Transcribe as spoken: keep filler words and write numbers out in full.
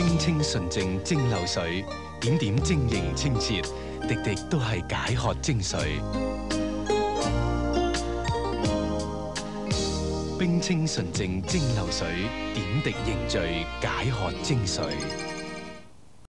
冰清純淨蒸餾水，點點晶瑩清澈，滴滴都係解渴精髓。冰清純淨蒸餾水，點滴凝聚解渴精髓。